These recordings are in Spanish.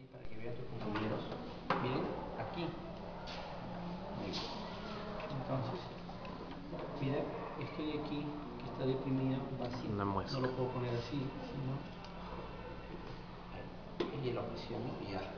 para que vean tus compañeros. Miren, aquí. Entonces, mira, estoy aquí, que está deprimido, vacío. No lo puedo poner así, sino y lo presiono y ya.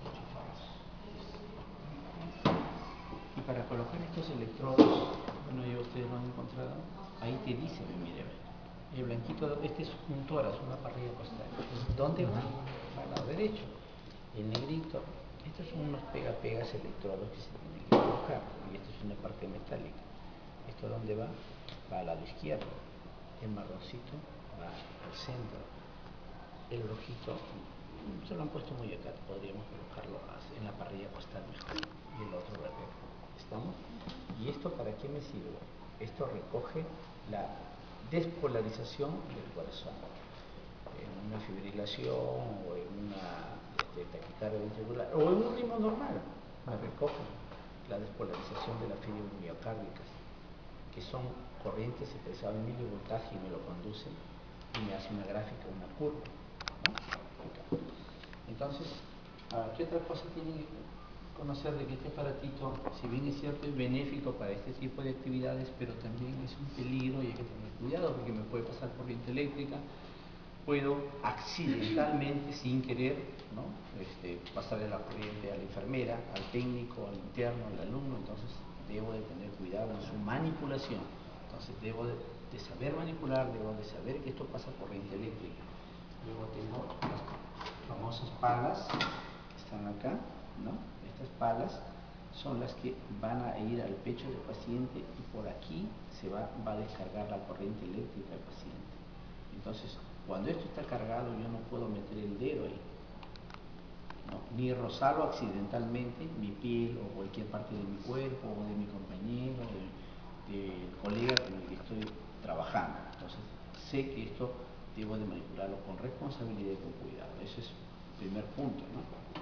Y para colocar estos electrodos, bueno, ya ustedes lo han encontrado, ahí te dice, mire, el blanquito, este es un tórax, una parrilla costal. ¿Dónde va? Va al lado derecho. El negrito, estos son unos pega-pegas electrodos que se tienen que colocar. Y esta es una parte metálica. ¿Esto dónde va? Va al lado izquierdo. El marroncito va al centro. El rojito se lo han puesto muy acá, podríamos colocarlo en la parrilla costal mejor. Y el otro verde. ¿Estamos? ¿Y esto para qué me sirve? Esto recoge la despolarización del corazón. En una fibrilación o en una taquicardia ventricular o en un ritmo normal, me recoge la despolarización de las fibras miocárdicas, que son corrientes expresadas en milivoltaje y me lo conducen y me hace una gráfica, una curva, ¿no? Entonces, ¿qué otra cosa tienen que conocer de que este aparatito, si bien es cierto, es benéfico para este tipo de actividades, pero también es un peligro y hay que tener cuidado porque me puede pasar corriente eléctrica, puedo accidentalmente, sin querer, ¿no? Pasarle la corriente a la enfermera, al técnico, al interno, al alumno. Entonces debo de tener cuidado en su manipulación. Entonces debo de saber manipular, debo de saber que esto pasa corriente eléctrica. Luego tengo las famosas palas que están acá, ¿no? Estas palas son las que van a ir al pecho del paciente y por aquí se va a descargar la corriente eléctrica al paciente. Entonces, cuando esto está cargado, yo no puedo meter el dedo ahí, ¿no? Ni rozarlo accidentalmente, mi piel o cualquier parte de mi cuerpo, o de mi compañero, del colega con el que estoy trabajando. Entonces, sé que esto debo de manipularlo con responsabilidad y con cuidado. Ese es el primer punto, ¿no?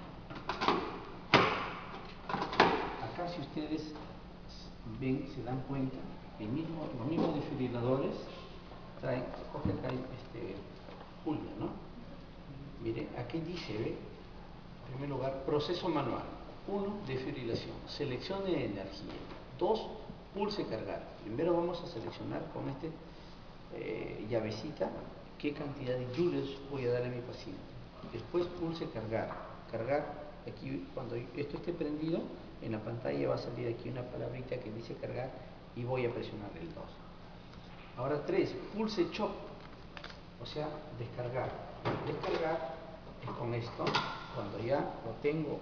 Acá, si ustedes ven, se dan cuenta, los mismos desfibriladores traen, coge acá Julia, ¿no? Mire, aquí dice, ¿ve? En primer lugar, proceso manual. 1, desfibrilación, selección de energía. 2, pulse cargar. Primero vamos a seleccionar con llavecita qué cantidad de joules voy a dar a mi paciente. Después pulse cargar. Cargar, aquí cuando esto esté prendido, en la pantalla va a salir aquí una palabrita que dice cargar y voy a presionar el 2. Ahora 3, pulse chop, o sea, descargar. Descargar es con esto, cuando ya lo tengo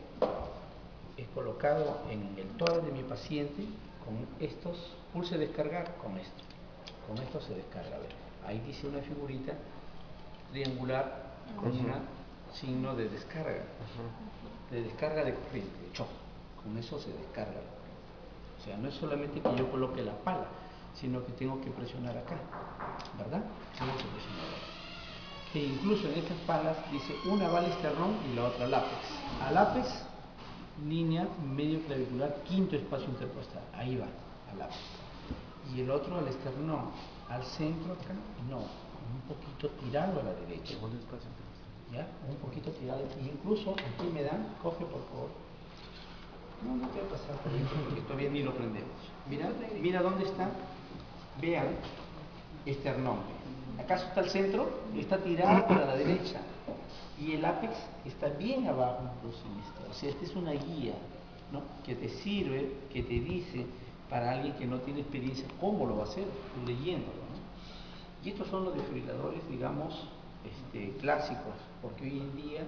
colocado en el tórax de mi paciente, con estos, pulse descargar con esto. Con esto se descarga. A ver, ahí dice una figurita triangular con un signo de descarga, de corriente, de chop. Con eso se descarga la corriente. O sea, no es solamente que yo coloque la pala, sino que tengo que presionar acá, ¿verdad? Tengo que presionar acá. Que incluso en estas palas dice una va al esternón y la otra al ápex. Al ápex, línea medio clavicular, quinto espacio intercostal. Ahí va, al ápex. Y el otro al esternón, al centro acá, no, un poquito tirado a la derecha. Segundo espacio intercostal. ¿Ya? Un poquito tirado. Y incluso aquí me dan, coge por favor. No te voy a pasar por dentro porque todavía ni lo prendemos. Mira dónde está. Vean, esternón. ¿Acaso está al centro? Está tirado para la derecha. Y el ápex está bien abajo, incluso en esto. O sea, esta es una guía, ¿no? Que te sirve, que te dice para alguien que no tiene experiencia cómo lo va a hacer, leyéndolo, ¿no? Y estos son los desfibriladores, digamos, clásicos, porque hoy en día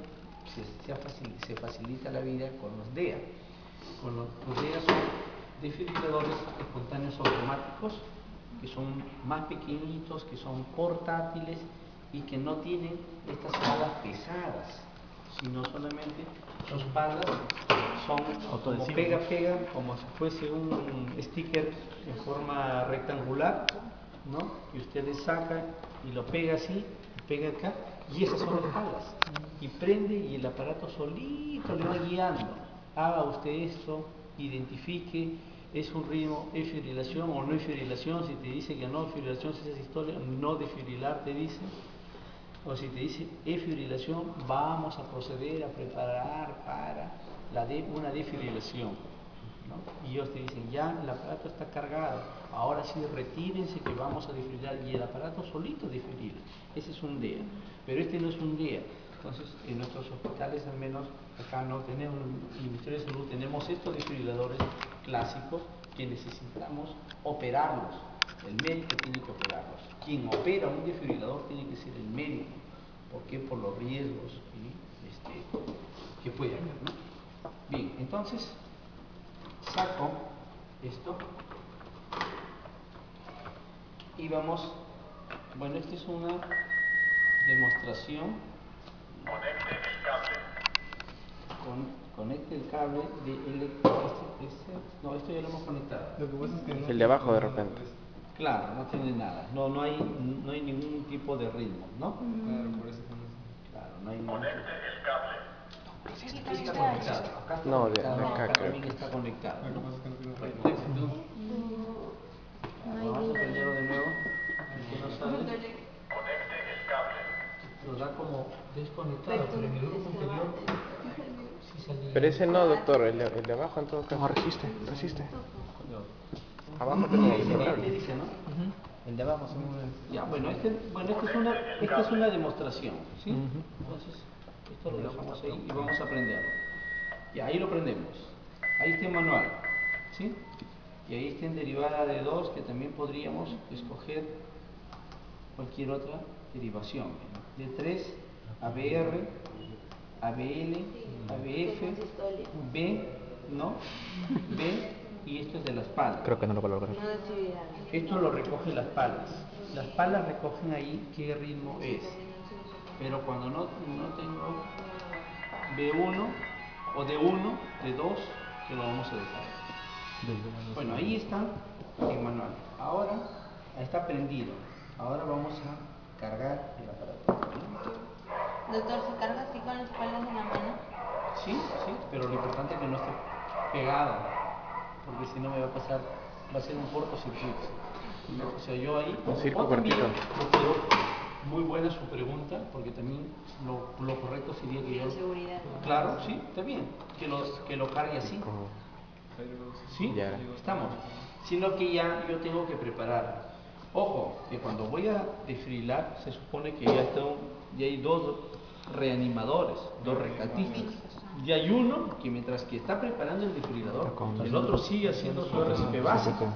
se facilita la vida con los DEA. Con los DEA son desfibriladores espontáneos automáticos, que son más pequeñitos, que son portátiles y que no tienen estas palas pesadas, sino solamente sus palas son como pega, como si fuese un sticker en forma rectangular, ¿no? Que usted le saca y lo pega así, pega acá, y esas son las palas. Y prende y el aparato solito le va guiando. Haga usted esto, identifique, es un ritmo, es fibrilación o no es fibrilación. Si te dice que no, fibrilación, si esa historia, no desfibrilar te dice. o si te dice defibrilación, vamos a proceder a preparar para una defibrilación, ¿no? Y ellos te dicen, ya el aparato está cargado, ahora sí retírense que vamos a desfibrilar, y el aparato solito desfibrila. Ese es un DEA, pero este no es un DEA. Entonces, en nuestros hospitales, al menos acá no tenemos, en el Ministerio de Salud tenemos estos desfibriladores clásicos que necesitamos operarlos. El médico tiene que operarlos. Quien opera un desfibrilador tiene que ser el médico. ¿Por qué? Por los riesgos que puede haber, ¿no? Bien, entonces saco esto y vamos. Bueno, esta es una demostración. Conecte el cable. Conecte el cable de no, esto ya lo hemos conectado. Lo que pasa es que no el de abajo de repente. Claro, no tiene nada. No hay ningún tipo de ritmo, ¿no? Claro, por eso Claro, no hay ningún. Conecte el cable. Aquí está conectado. Acá está No, conectado. de acá, Acá creo. también está conectado, Lo que ¿no? pasa es que no tiene Bueno, ritmo. vamos a prenderlo de nuevo. Que no sale. Conecte el cable. Nos da como desconectado, pero en el grupo anterior sí salía. Pero ese no, doctor, el de abajo en todo caso. No, resiste. Abajo tenemos Ese el que cable. dice, ¿no? El de abajo. Ya, bueno, esta es una demostración, ¿sí? Entonces, esto lo dejamos ahí y vamos a prenderlo. Y ahí lo prendemos. Ahí está en manual, ¿sí? Y ahí está en derivada de 2, que también podríamos escoger cualquier otra derivación. De 3, ABR, ABL, ABF, B, ¿no? B, y esto es de las palas. Creo que no lo va a lograr. Esto lo recoge las palas. Las palas recogen ahí qué ritmo es. Pero cuando no tengo B1 o D1, D2, que lo vamos a dejar. Bueno, ahí está en manual. Ahora está prendido. Ahora vamos a cargar el aparato. Doctor, ¿se carga así con las palas en la mano? Sí, pero lo importante es que no esté pegado, porque si no me va a pasar, va a ser un cortocircuito. O sea, yo ahí, Un circo también, cortito. muy buena su pregunta, porque también lo correcto sería que yo, Seguridad. claro, sí, está bien, que lo cargue así. Sí, Ya. estamos. Sino que ya yo tengo que preparar. Ojo, que cuando voy a desfibrilar, se supone que ya hay 2 reanimadores, 2 rescatistas. Y hay uno que mientras que está preparando el desfibrilador, el otro sigue haciendo su RCP básica.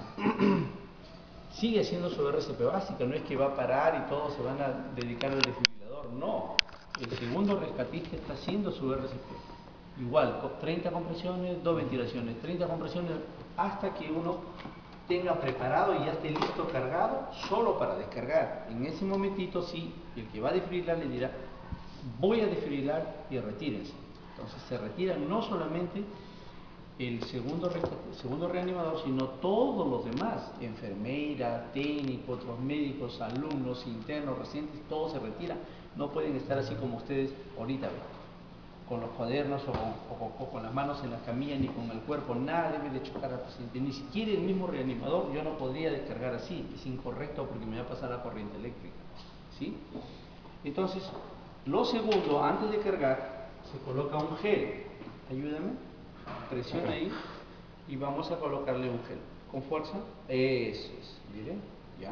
Sigue haciendo su RCP básica, no es que va a parar y todos se van a dedicar al desfibrilador, no. El segundo rescatista está haciendo su RCP. Igual, 30 compresiones, 2 ventilaciones, 30 compresiones, hasta que uno tenga preparado y ya esté listo, cargado, solo para descargar. En ese momentito sí, el que va a desfibrilar le dirá, voy a desfibrilar y retírense. Entonces se retira no solamente el segundo reanimador, sino todos los demás, enfermera, técnico, otros médicos, alumnos, internos, residentes, todos se retiran. No pueden estar así como ustedes ahorita ven, con los cuadernos o con las manos en las camillas, ni con el cuerpo. Nada debe de chocar al paciente, ni siquiera el mismo reanimador. Yo no podría descargar así, es incorrecto porque me va a pasar la corriente eléctrica, ¿sí? Entonces, lo segundo, antes de cargar, se coloca un gel. Ayúdame, presiona ahí y vamos a colocarle un gel. Con fuerza, eso es, miren, ya.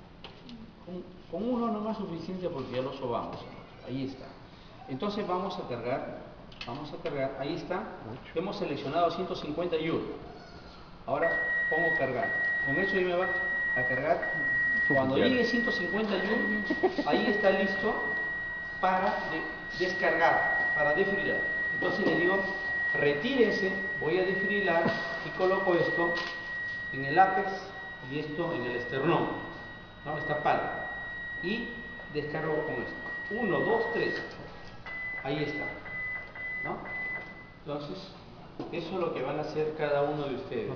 Con uno nomás suficiente porque ya lo sobamos. Ahí está. Entonces vamos a cargar, ahí está. Hemos seleccionado 151. Ahora pongo cargar. Con eso ya me va a cargar. Cuando llegue 151, ahí está listo para descargar, para desfibrilar. Entonces le digo, retírense, voy a desfibrilar y coloco esto en el ápex y esto en el esternón, ¿no? Esta pala. Y descargo con esto. 1, 2, 3. Ahí está, ¿no? Entonces, eso es lo que van a hacer cada uno de ustedes.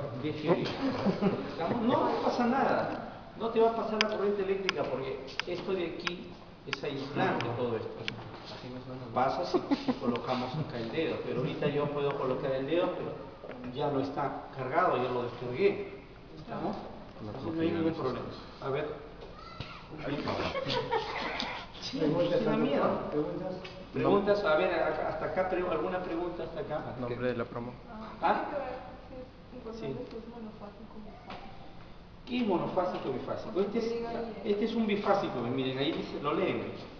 No pasa nada. No te va a pasar la corriente eléctrica porque esto de aquí es aislante todo esto. Pasa si colocamos acá el dedo, pero ahorita yo puedo colocar el dedo, pero ya no está cargado, ya lo descargué. ¿Estamos? Entonces no hay ningún problema. A ver. Sí. Sí, sí da miedo. Preguntas, a ver, hasta acá, ¿alguna pregunta hasta acá? Nombre de la promo. ¿Ah? Sí. ¿Qué es monofásico y bifásico? Este es un bifásico, miren, ahí dice, lo leen.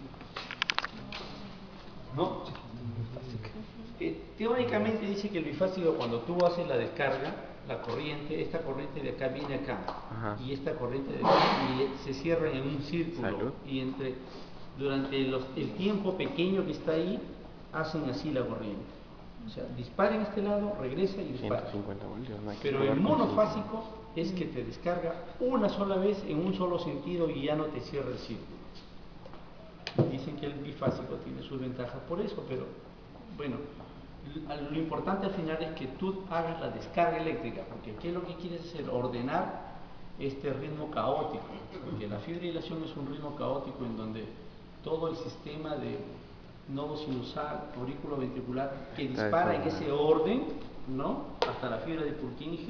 ¿No? Teóricamente dice que el bifásico, cuando tú haces la descarga, la corriente, esta corriente de acá viene acá. Ajá. Y esta corriente de acá, y se cierran en un círculo. Salud. Y durante el tiempo pequeño que está ahí, hacen así la corriente. O sea, dispara en este lado, regresa y dispara. 150 voltios, no hay que Pero jugar el con monofásico es que te descarga una sola vez en un solo sentido y ya no te cierra el círculo. Dicen que el bifásico tiene sus ventajas por eso, pero bueno, lo importante al final es que tú hagas la descarga eléctrica, porque ¿qué es lo que quieres hacer? Ordenar este ritmo caótico, porque la fibrilación es un ritmo caótico en donde todo el sistema de nodo sinusal, aurículo ventricular, que dispara en ese orden, ¿no? Hasta la fibra de Purkinje,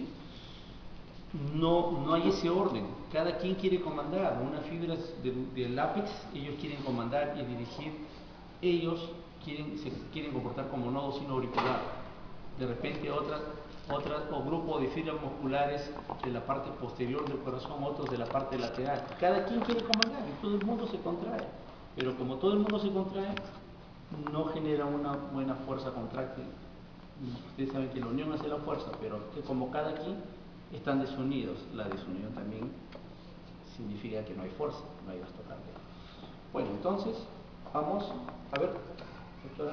no hay ese orden. Cada quien quiere comandar. Unas fibras del ápex, ellos quieren comandar y dirigir. Ellos se quieren comportar como nodo sinoauricular. De repente otras o grupo de fibras musculares de la parte posterior del corazón, otros de la parte lateral. Cada quien quiere comandar y todo el mundo se contrae. Pero como todo el mundo se contrae, no genera una buena fuerza contráctil. Ustedes saben que la unión hace la fuerza, pero que como cada quien están desunidos, la desunión también significa que no hay fuerza, no hay gasto cardíaco. Bueno, entonces, vamos a ver, doctora,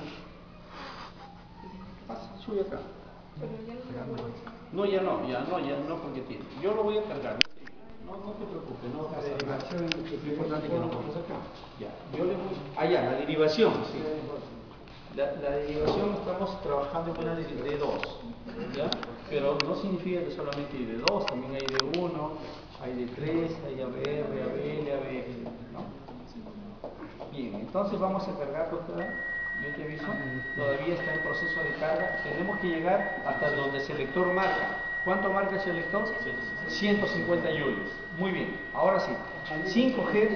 pasa, sube acá. No, ya no, porque tiene. Yo lo voy a cargar, no te preocupes, no pasa nada. Es importante que no pongas acá. Ya, yo le voy, allá, la derivación, sí. La derivación estamos trabajando con una de 2, ¿ya? Pero no significa que solamente hay de 2, también hay de 1, hay de 3, hay ABR, ABL, ABL, ¿no? Bien, entonces vamos a cargar, doctora, yo te aviso, todavía está en proceso de carga, tenemos que llegar hasta donde el selector marca. ¿Cuánto marca el selector? 150 joules. Muy bien, ahora sí, 5G.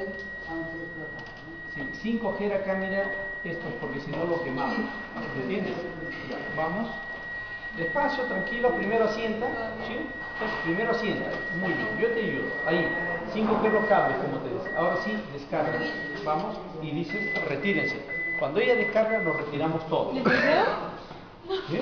Sí, 5G acá, mira, esto es porque si no lo quemamos. ¿Entiendes? Ya, vamos. Despacio, tranquilo, primero asienta. ¿Sí? Entonces, primero asienta. Muy bien, yo te ayudo. Ahí, 5G los cables, como te dice. Ahora sí, descarga. Vamos, y dices, retírense. Cuando ella descarga, nos retiramos todos. ¿Sí?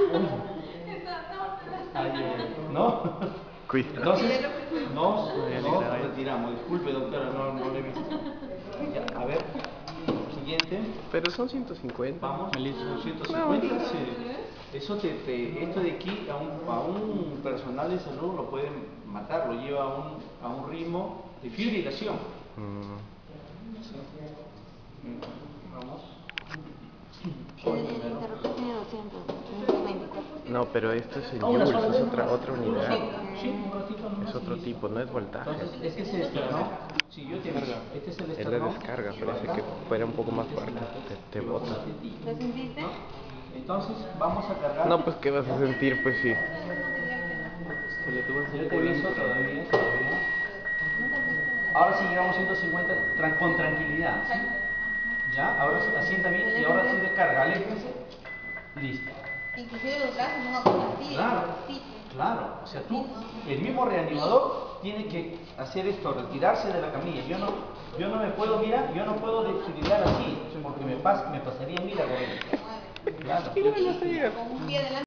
¿No? Entonces, nos retiramos. Disculpe, doctora, no le he visto. Ya, a ver, siguiente. Pero son 150. Vamos, son 150. Sí. Eso esto de aquí a un personal de salud lo pueden matar, lo lleva a un ritmo de fibrilación. Sí. Vamos. El interruptor tiene 224. No, pero esto es en Una joules, sola es vez. otra unidad. Sí, un ratito nomás. Es otro tipo, no es voltaje. Entonces, este es el esternón. Sí, yo te aviso. Este es el Es esternón. la descarga, parece que fuera un poco más fuerte, te bota. ¿Lo sentiste? Entonces, vamos a cargar. No, pues ¿qué vas a sentir? Pues sí. Yo te aviso todavía. Ahora sí llegamos a 150 con tranquilidad. ¿Sí? Ya, ahora sí, asienta bien y ahora sí descarga. Aléjense. Listo. Inclusive los brazos no van así. Claro, Sí. claro. O sea, tú, el mismo reanimador tiene que hacer esto, retirarse de la camilla. Yo no me puedo, mira, yo no puedo desfibrilar así, porque me pasaría a mí la corriente. Claro. Igual no se llega. Con un pie adelante.